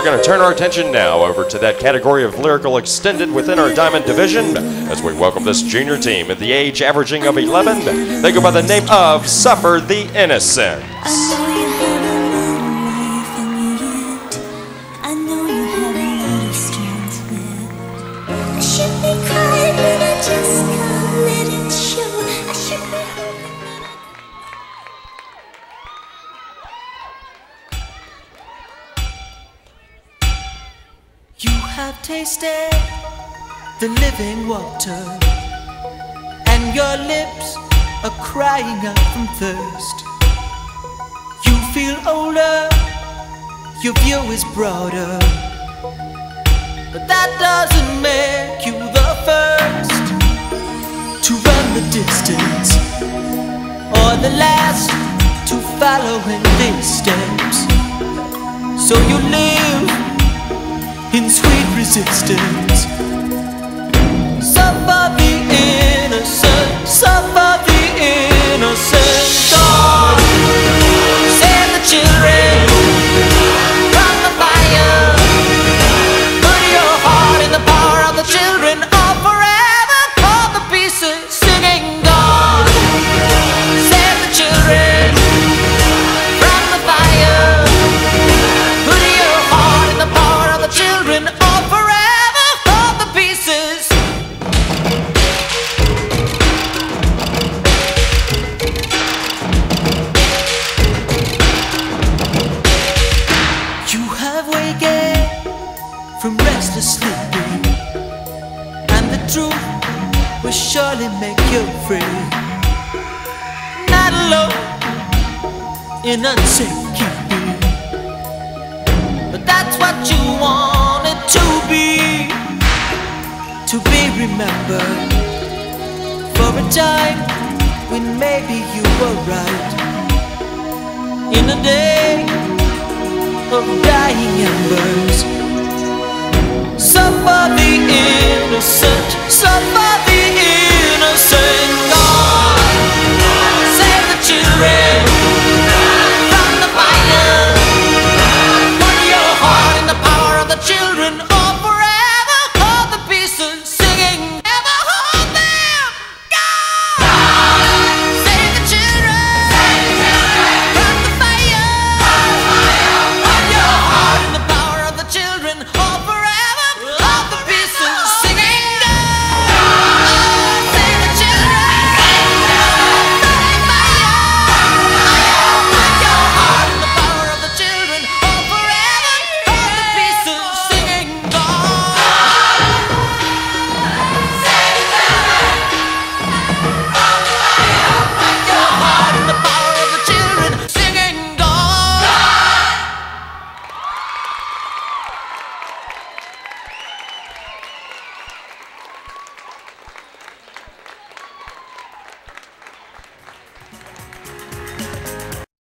we're going to turn our attention now over to that category of lyrical extended within our Diamond division as we welcome this junior team at the age averaging of 11. They go by the name of Suffer the Innocent. You have tasted the living water, and your lips are crying out from thirst. You feel older, your view is broader, but that doesn't make you the first to run the distance, or the last to follow in these steps. So you live in sweet resistance. Suffer the innocent, suffer the innocent. God, save the children from the fire. Put your heart in the power of the children, or forever call the pieces, singing God, save the children from the fire. Put your heart in the power of the children, or forever hold the pieces. You have wakened from restless sleeping, and the truth will surely make you free. Not alone in unsafe keeping, but that's what you wanted to be remembered for a time when maybe you were right. In a day of dying embers, suffer the innocent, suffer